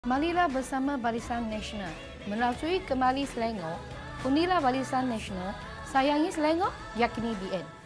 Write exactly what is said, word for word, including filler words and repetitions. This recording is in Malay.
Marilah bersama Barisan Nasional melalui Kemari Selangor, unilah Barisan Nasional, sayangi Selangor, yakini B N.